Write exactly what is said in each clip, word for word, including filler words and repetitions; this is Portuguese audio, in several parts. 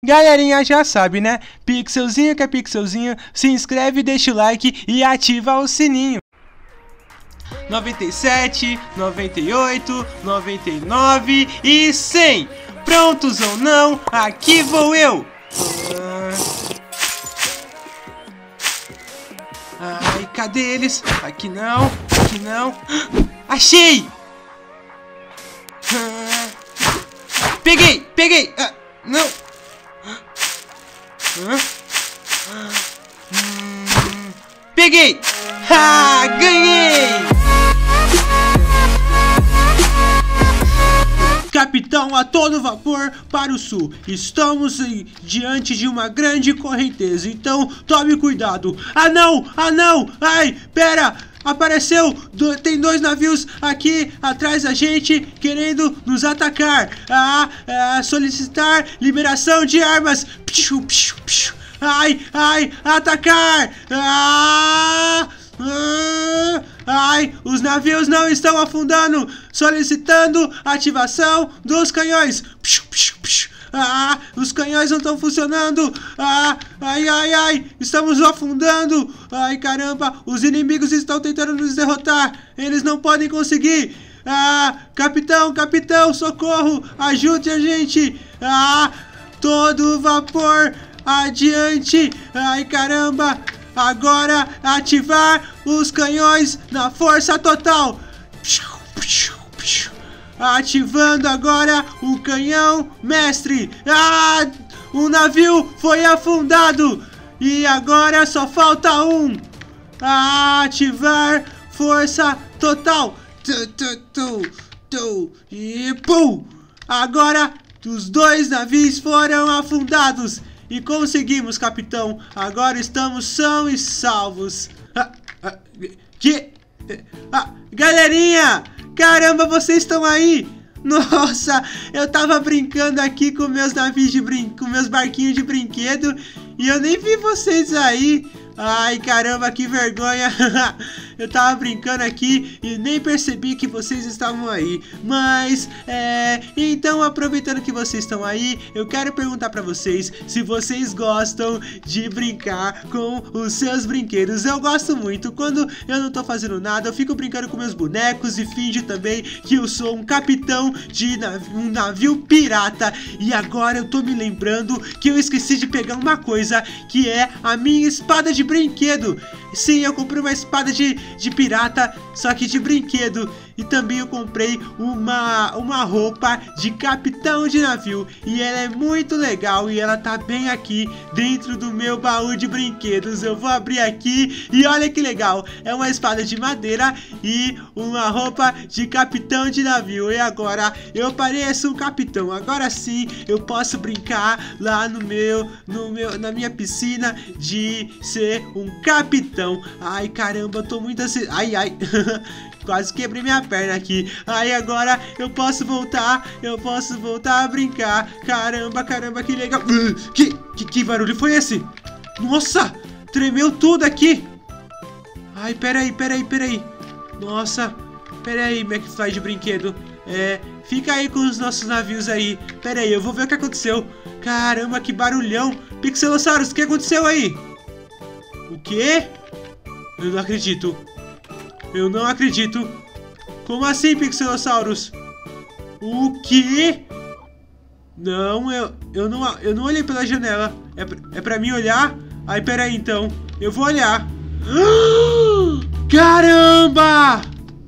Galerinha já sabe, né? Pixelzinho que é pixelzinho, se inscreve, deixa o like e ativa o sininho. noventa e sete, noventa e oito, noventa e nove e cem. Prontos ou não, aqui vou eu. Ai, cadê eles? Aqui não, aqui não. Achei! Peguei, peguei! Ah, não! Hum, peguei! Ha! Ganhei! Capitão a todo vapor para o sul. Estamos em, diante de uma grande correnteza, então tome cuidado. Ah não! Ah não! Ai, pera! Apareceu! Do, tem dois navios aqui atrás da gente querendo nos atacar. Ah, ah, solicitar liberação de armas. Psiu, psiu, psiu. Ai, ai, atacar! Ah, ah, ai, os navios não estão afundando. Solicitando ativação dos canhões. Psiu, psiu, psiu. Ah, os canhões não estão funcionando. Ah, ai, ai, ai, estamos afundando. Ai, caramba, os inimigos estão tentando nos derrotar. Eles não podem conseguir. Ah, capitão, capitão, socorro, ajude a gente. Ah, todo vapor, adiante. Ai, caramba, agora ativar os canhões na força total. Ativando agora o canhão mestre. Ah, o navio foi afundado. E agora só falta um. Ah, ativar força total. Tu, tu, tu, tu. E pum. Agora os dois navios foram afundados. E conseguimos, capitão. Agora estamos são e salvos. Ah, ah, que... Ah, galerinha! Caramba, vocês estão aí? Nossa, eu tava brincando aqui com meus navios de brin... com meus barquinhos de brinquedo e eu nem vi vocês aí. Ai, caramba, que vergonha. Eu tava brincando aqui e nem percebi que vocês estavam aí. Mas, é... então, aproveitando que vocês estão aí, eu quero perguntar pra vocês se vocês gostam de brincar com os seus brinquedos. Eu gosto muito. Quando eu não tô fazendo nada, eu fico brincando com meus bonecos e finge também que eu sou um capitão de nav... um navio pirata. E agora eu tô me lembrando que eu esqueci de pegar uma coisa, que é a minha espada de brinquedo. Sim, eu comprei uma espada de, de pirata, só que de brinquedo. E também eu comprei uma, uma roupa de capitão de navio. E ela é muito legal e ela tá bem aqui dentro do meu baú de brinquedos. Eu vou abrir aqui e olha que legal. É uma espada de madeira e uma roupa de capitão de navio. E agora eu pareço um capitão. Agora sim eu posso brincar lá no meu, no meu, na minha piscina de ser um capitão. Ai, caramba, eu tô muito assim. Ai, ai. Quase quebrei minha perna aqui. Aí agora eu posso voltar. Eu posso voltar a brincar. Caramba, caramba, que legal. Que, que, que barulho foi esse? Nossa, tremeu tudo aqui. Ai, peraí, peraí, peraí. Nossa, peraí, McFly de brinquedo. É, fica aí com os nossos navios aí. Peraí, eu vou ver o que aconteceu. Caramba, que barulhão. Pixelossauros, o que aconteceu aí? O quê? Eu não acredito. Eu não acredito. Como assim, Pixelossauros? O quê? Não, eu, eu não eu não olhei pela janela. É, é pra mim olhar? Aí, peraí, então. Eu vou olhar. Caramba!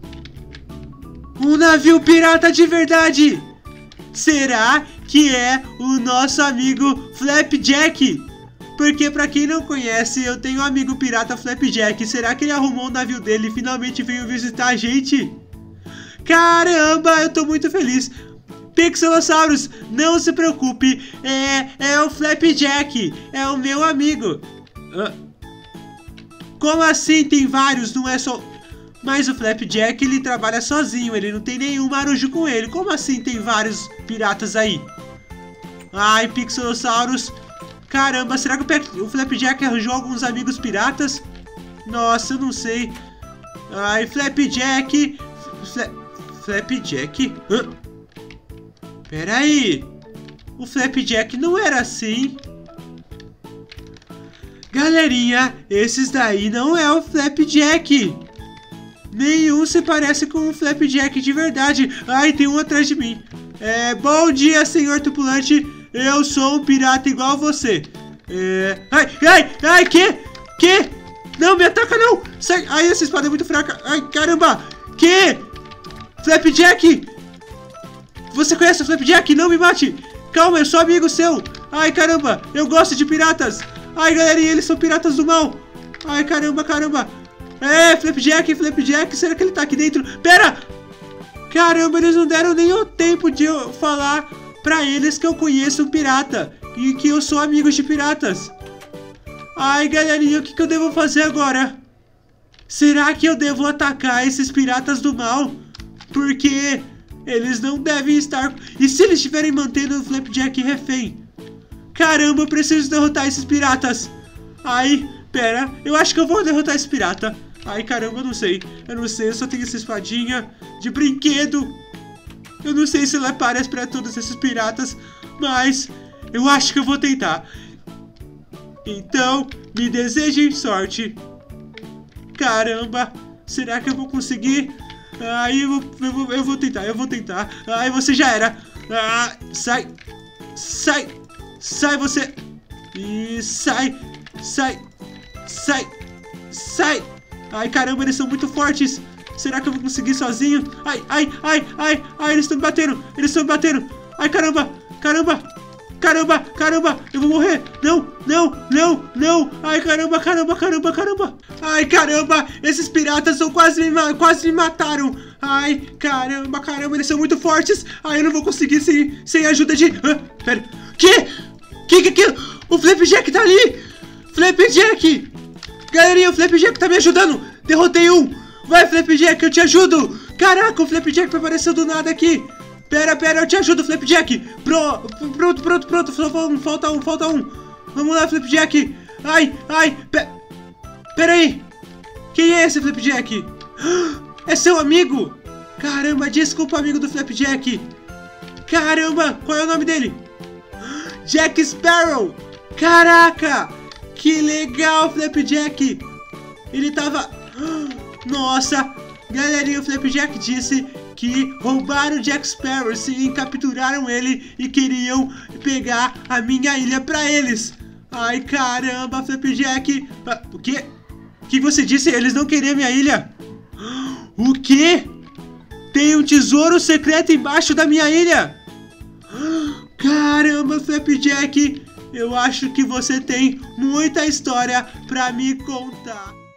Um navio pirata de verdade! Será que é o nosso amigo Flapjack? Porque pra quem não conhece, eu tenho um amigo pirata Flapjack. Será que ele arrumou o navio dele e finalmente veio visitar a gente? Caramba, eu tô muito feliz. Pixelossauros, não se preocupe. É, é o Flapjack, é o meu amigo. Ah. Como assim tem vários, não é só... Mas o Flapjack, ele trabalha sozinho, ele não tem nenhum marujo com ele. Como assim tem vários piratas aí? Ai, Pixelossauros... Caramba, será que o Flapjack arranjou alguns amigos piratas? Nossa, eu não sei. Ai, Flapjack... Fla... Flapjack? Hã? Pera aí. O Flapjack não era assim. Galerinha, esses daí não é o Flapjack. Nenhum se parece com o Flapjack de verdade. Ai, tem um atrás de mim. É, bom dia, senhor tripulante. Eu sou um pirata igual você. É... Ai, ai, ai, que? Que? Não, me ataca não. Sai. Ai, essa espada é muito fraca. Ai, caramba. Que? Flapjack? Você conhece o Flapjack? Não me mate. Calma, eu sou amigo seu. Ai, caramba, eu gosto de piratas. Ai, galerinha, eles são piratas do mal. Ai, caramba, caramba. É, Flapjack, Flapjack, será que ele tá aqui dentro? Pera! Caramba, eles não deram nem o tempo de eu falar pra eles que eu conheço um pirata e que eu sou amigo de piratas. Ai, galerinha, o que, que eu devo fazer agora? Será que eu devo atacar esses piratas do mal? Porque eles não devem estar... E se eles estiverem mantendo o Flapjack refém? Caramba, eu preciso derrotar esses piratas. Ai, pera, eu acho que eu vou derrotar esse pirata. Ai, caramba, eu não sei. Eu não sei, eu só tenho essa espadinha de brinquedo. Eu não sei se ela parece pra todos esses piratas, mas eu acho que eu vou tentar. Então, me desejem sorte. Caramba, será que eu vou conseguir? Ai, eu vou, eu vou, eu vou tentar, eu vou tentar. Ai, você já era. Ah, sai, sai, sai você. E sai, sai, sai, sai. Ai, caramba, eles são muito fortes. Será que eu vou conseguir sozinho? Ai, ai, ai, ai, ai, eles estão me batendo. Eles estão me batendo. Ai, caramba, caramba, caramba, caramba. Eu vou morrer. Não, não, não, não. Ai, caramba, caramba, caramba, caramba. Ai, caramba, esses piratas são quase me, quase me mataram. Ai, caramba, caramba, eles são muito fortes. Ai, eu não vou conseguir sem, sem a ajuda de... Ah, pera, que? Que que que? O Flapjack tá ali. Flapjack. Galerinha, o Flapjack tá me ajudando. Derrotei um. Vai, Flapjack, eu te ajudo. Caraca, o Flapjack apareceu do nada aqui. Pera, pera, eu te ajudo, Flapjack. Pro, pronto, pronto, pronto. Falta um, falta um, falta um. Vamos lá, Flapjack. Ai, ai. Pe pera aí. Quem é esse Flapjack? É seu amigo. Caramba, desculpa, amigo do Flapjack. Caramba, qual é o nome dele? Jack Sparrow. Caraca. Que legal, Flapjack. Ele tava... Nossa, galerinha, o Flapjack disse que roubaram o Jack Sparrow, sim, capturaram ele e queriam pegar a minha ilha pra eles. Ai, caramba, Flapjack. Ah, o quê? O que você disse? Eles não queriam minha ilha? O quê? Tem um tesouro secreto embaixo da minha ilha? Caramba, Flapjack. Eu acho que você tem muita história pra me contar.